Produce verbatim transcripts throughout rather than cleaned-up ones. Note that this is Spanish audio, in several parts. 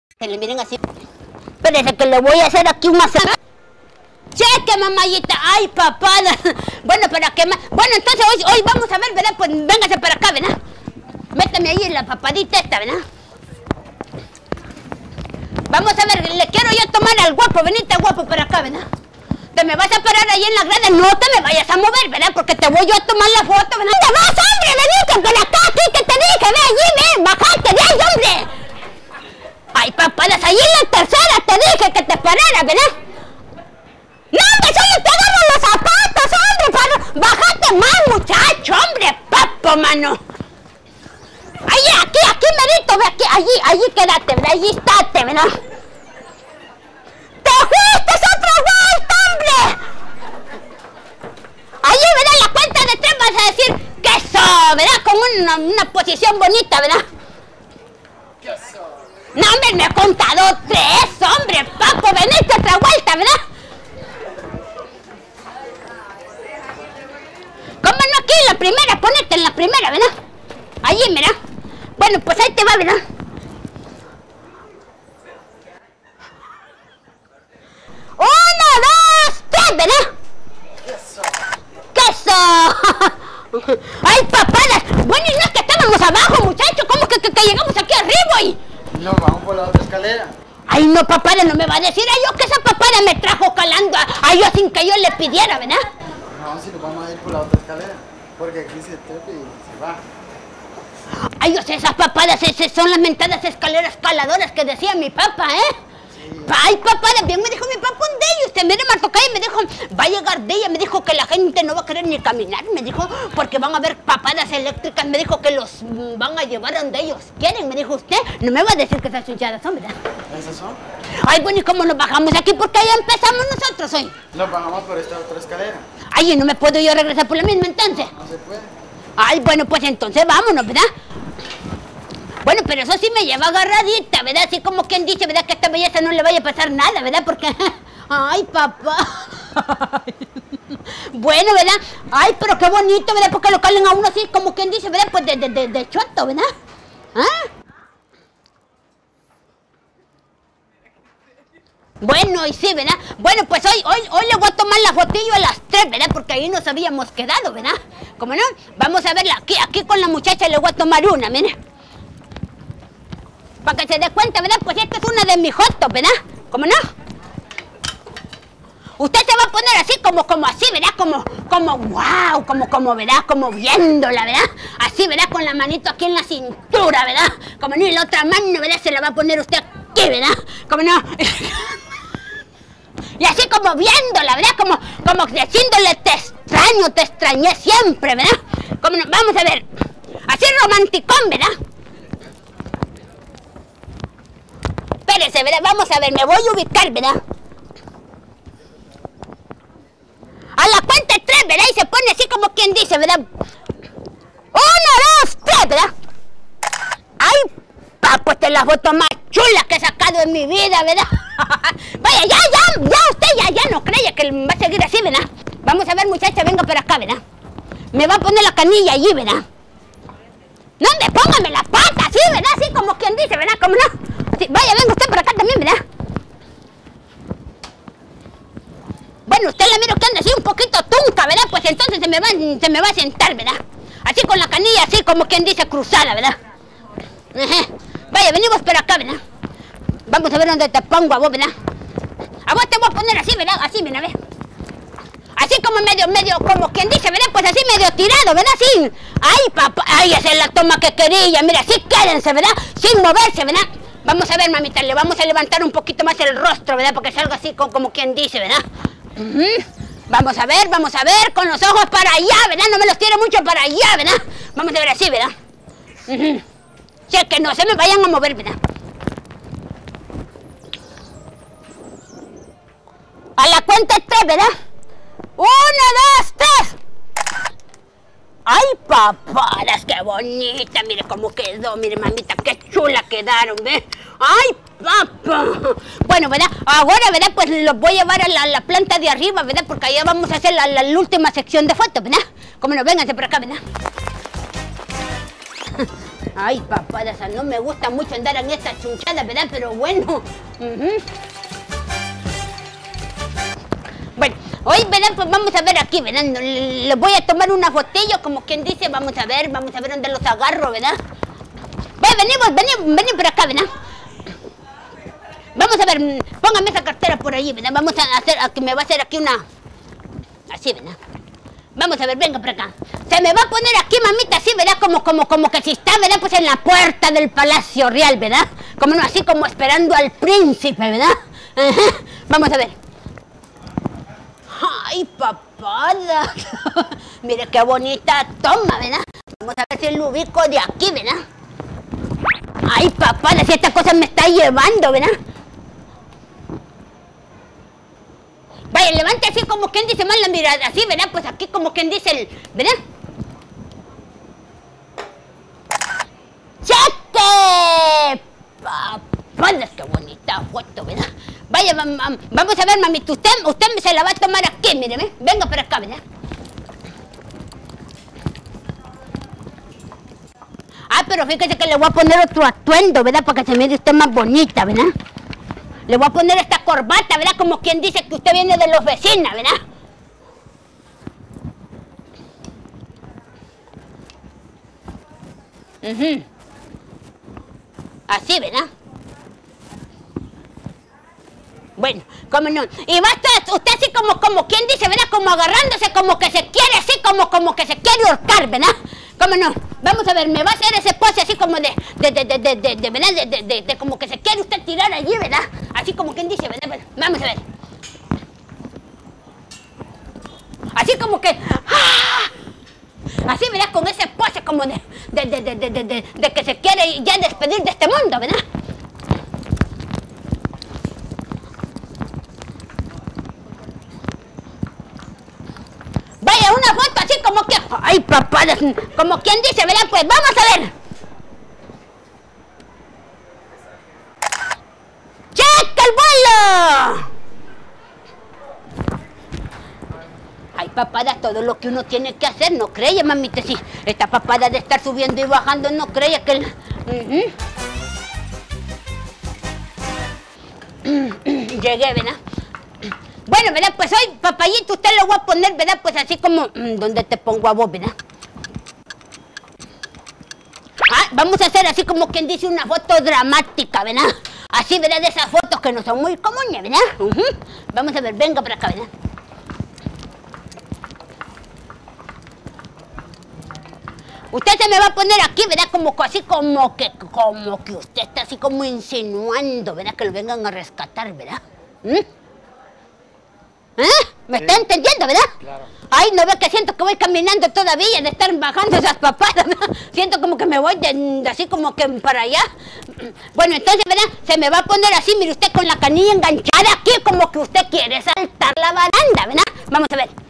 Que le miren así. Espérense que le voy a hacer aquí un masaje. Cheque, mamayita. Ay, papada. Bueno, para qué más. Bueno, entonces hoy, hoy vamos a ver, ¿verdad? Pues véngase para acá, ¿verdad? Métame ahí en la papadita esta, ¿verdad? Vamos a ver, le quiero yo tomar al guapo. Venite, guapo, para acá, ¿verdad? Te me vas a parar ahí en la grada. No te me vayas a mover, ¿verdad? Porque te voy yo a tomar la foto, ¿verdad? ¿Dónde vas, hombre? Venite para acá, aquí que te dije. Ve allí, ve. Bajate de ahí, hombre. Ay, papadas, ahí en la tercera te dije que te parara, ¿verdad? ¡No, hombre, solo te agarro los zapatos, hombre! Para... ¡Bájate más, muchacho, hombre! ¡Papo, mano! Ahí, aquí, aquí, merito, ve aquí, allí, allí quédate, ¿verdad? Allí estate, ¿verdad? ¡Te fuiste otra vuelta, hombre! Allí, ¿verdad? La cuenta de tres vas a decir que eso, ¿verdad? Con una, una posición bonita, ¿verdad? ¿Qué eso? No, hombre, me he contado tres, hombre, papo, veniste otra vuelta, ¿verdad? ¿Cómo no aquí en la primera? Ponete en la primera, ¿verdad? Allí, mira. Bueno, pues ahí te va, ¿verdad? Uno, dos, tres, ¿verdad? Eso. ¡Queso! ¡Ay, papadas! Bueno, y no es que estábamos abajo, muchachos. ¿Cómo que, que, que llegamos aquí arriba y...? No, vamos por la otra escalera. Ay, no, papada, no me va a decir a yo que esa papada me trajo calando a, a yo sin que yo le pidiera, ¿verdad? No, si nos vamos a ir por la otra escalera. Porque aquí se trepa y se va. Ay, yo sé, esas papadas esas son las mentadas escaleras caladoras que decía mi papá, ¿eh? Sí. Ay, papada, bien me dijo mi papá un de ellos. Usted mire, Martocay, me dijo, va a llegar de ella. Me dijo que la gente no va a querer ni caminar. Me dijo, porque van a haber papadas eléctricas. Me dijo que los van a llevar a donde ellos quieren. Me dijo usted, no me va a decir que esas chuchadas son, ¿verdad? ¿Esas son? Ay, bueno, ¿y cómo nos bajamos aquí? Porque ahí empezamos nosotros hoy. Nos bajamos por esta otra escalera. Ay, ¿no me puedo yo regresar por la misma entonces? No se puede. Ay, bueno, pues entonces vámonos, ¿verdad? Bueno, pero eso sí me lleva agarradita, ¿verdad? Así como quien dice, ¿verdad? Que a esta belleza no le vaya a pasar nada, ¿verdad? Porque... Ay, papá. Bueno, ¿verdad? Ay, pero qué bonito, ¿verdad? Porque lo calen a uno así, como quien dice, ¿verdad? Pues de, de, de, de choto, ¿verdad? ¿Ah? Bueno, y sí, ¿verdad? Bueno, pues hoy, hoy, hoy le voy a tomar la fotillo a las tres, ¿verdad? Porque ahí nos habíamos quedado, ¿verdad? ¿Cómo no? Vamos a verla aquí, aquí con la muchacha le voy a tomar una, mira. Para que se dé cuenta, ¿verdad? Pues esta es una de mis fotos, ¿verdad? ¿Cómo no? Usted se va a poner así, como, como así, ¿verdad? Como, como, wow, como, como, ¿verdad? Como viéndola, ¿verdad? Así, ¿verdad? Con la manito aquí en la cintura, ¿verdad? Como no, y la otra mano, ¿verdad? Se la va a poner usted aquí, ¿verdad? ¿Cómo no? Y así como viéndola, ¿verdad? Como, como diciéndole, te extraño, te extrañé siempre, ¿verdad? Como no, vamos a ver, así romanticón, ¿verdad? Espérese, ¿verdad? Vamos a ver, me voy a ubicar, ¿verdad? A la cuenta de tres, ¿verdad? Y se pone así como quien dice, ¿verdad? Uno, dos, tres, ¿verdad? ¡Ay, papo, esta es la foto más chula que he sacado en mi vida, ¿verdad? Vaya, ya, ya, ya, usted ya, ya no cree que va a seguir así, ¿verdad? Vamos a ver, muchacha, venga para acá, ¿verdad? Me va a poner la canilla allí, ¿verdad? No, me póngame la pata, así, ¿verdad? Así como quien dice, ¿verdad? Como no. Sí, vaya, venga usted para acá también, ¿verdad? Bueno, usted la miro que anda así un poquito tunca, ¿verdad? Pues entonces se me va, se me va a sentar, ¿verdad? Así con la canilla, así como quien dice cruzada, ¿verdad? Ajá. Vaya, venimos para acá, ¿verdad? Vamos a ver dónde te pongo a vos, ¿verdad? A vos te voy a poner así, ¿verdad? Así, mira, ve. Así como medio, medio, como quien dice, ¿verdad? Pues así medio tirado, ¿verdad? Así. Ay, papá, ay, esa es la toma que quería. Mira, así quédense, ¿verdad? Sin moverse, ¿verdad? Vamos a ver, mamita, le vamos a levantar un poquito más el rostro, ¿verdad? Porque salga así como, como quien dice, ¿verdad? Uh-huh. Vamos a ver, vamos a ver, con los ojos para allá, ¿verdad? No me los tire mucho para allá, ¿verdad? Vamos a ver así, ¿verdad? Uh-huh. Sí, que no se me vayan a mover, ¿verdad? A la cuenta de tres, ¿verdad? Uno, dos, tres. ¡Ay, papadas! ¡Qué bonita! Mire cómo quedó, mire, mamita, qué chula quedaron, ¿ve? ¡Ay, papá! Bueno, ¿verdad? Ahora, ¿verdad? Pues los voy a llevar a la, la planta de arriba, ¿verdad? Porque allá vamos a hacer la, la, la última sección de fotos, ¿verdad? Como nos vénganse por acá, ¿verdad? Ay, papada, no me gusta mucho andar en esta chunchada, ¿verdad? Pero bueno. Uh-huh. Bueno, hoy, ¿verdad? Pues vamos a ver aquí, ¿verdad? Les voy a tomar una botella, como quien dice, vamos a ver, vamos a ver dónde los agarro, ¿verdad? Ve, venimos, venimos, venimos por acá, ¿verdad? Vamos a ver, póngame esa cartera por ahí, ¿verdad? Vamos a hacer, aquí me va a hacer aquí una... Así, ¿verdad? Vamos a ver, venga por acá. Se me va a poner aquí, mamita, así, ¿verdad? Como, como, como que si está, ¿verdad? Pues en la puerta del Palacio Real, ¿verdad? Como no, así como esperando al príncipe, ¿verdad? Ajá. Vamos a ver. ¡Ay, papada! Mire qué bonita toma, ¿verdad? Vamos a ver si lo ubico de aquí, ¿verdad? ¡Ay, papada! Si esta cosa me está llevando, ¿verdad? Vaya, levante así como quien dice mal la mirada, así, ¿verdad? Pues aquí como quien dice el... ¿verdad? ¡Cheque! Papadas, qué bonita foto, ¿verdad? Vaya, vamos a ver, mamita, usted, usted se la va a tomar aquí, míreme. Venga para acá, ¿verdad? Ah, pero fíjese que le voy a poner otro atuendo, ¿verdad? Para que se mire usted más bonita, ¿verdad? Le voy a poner esta corbata, ¿verdad? Como quien dice que usted viene de los vecinos, ¿verdad? Uh-huh. Así, ¿verdad? Bueno, cómo no. Y va a estar usted así como, como quien dice, ¿verdad? Como agarrándose, como que se quiere, así como, como que se quiere ahorcar, ¿verdad? Cómo no. Vamos a ver, me va a hacer ese pose así como de, de, de, de, de, de, de, ¿verdad? De, de, de, de como que se quiere usted tirar allí, ¿verdad? Así como quien dice, ¿verdad? Vamos a ver. Así como que... ¡ah! Así, ¿verdad? Con ese pose como de, de, de, de, de, de, de, de que se quiere ya despedir de este mundo, ¿verdad? Vaya, una foto así como que... ¡ay, papá! Como quien dice, ¿verdad? Pues vamos a ver. ¡Checa el vuelo! Ay, papada, todo lo que uno tiene que hacer, ¿no cree, mamita? Sí, esta papada de estar subiendo y bajando, ¿no cree que el... Uh-huh. Llegué, ¿verdad? Bueno, ¿verdad? Pues hoy, papayito, usted lo voy a poner, ¿verdad? Pues así como... ¿dónde te pongo a vos, verdad? Ah, vamos a hacer así como quien dice una foto dramática, ¿verdad? Así, ¿verdad? De esas fotos que no son muy comunes, ¿verdad? Uh-huh. Vamos a ver, venga para acá, ¿verdad? Usted se me va a poner aquí, ¿verdad? Como así como que, como que usted está así como insinuando, ¿verdad? Que lo vengan a rescatar, ¿verdad? ¿Mm? ¿Eh? ¿Me sí. está entendiendo, verdad? Claro. Ay, no ve que siento que voy caminando todavía de estar bajando esas papadas, ¿no? Siento como que me voy de, de así como que para allá. Bueno, entonces, ¿verdad? Se me va a poner así, mire usted, con la canilla enganchada aquí, como que usted quiere saltar la baranda, ¿verdad? Vamos a ver.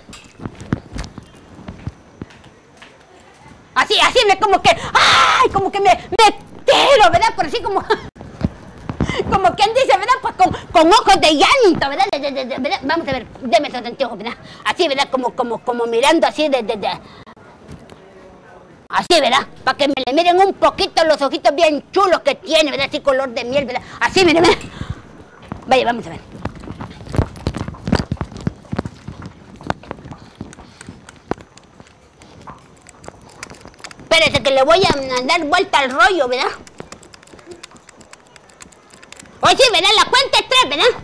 Así, así, me como que, ¡ay! Como que me, me tiro, ¿verdad? Por así como... Como quien dice, ¿verdad? Pues con, con ojos de llanto, ¿verdad? De, de, de, de, ¿verdad? Vamos a ver, deme esos anteojos, ¿verdad? Así, ¿verdad? Como, como, como mirando así de, de, de... Así, ¿verdad? Para que me le miren un poquito los ojitos bien chulos que tiene, ¿verdad? Así color de miel, ¿verdad? Así, miren, ¿verdad? Vaya, vamos a ver. Espérese que le voy a dar vuelta al rollo, ¿verdad? Oye, sí, ¿verdad? La cuenta es tres, ¿verdad?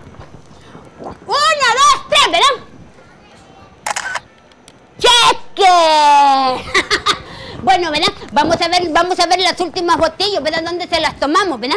Uno, dos, tres, ¿verdad? ¡Cheque! Bueno, ¿verdad? Vamos a ver, vamos a ver las últimas botellas, ¿verdad? ¿Dónde se las tomamos, ¿verdad?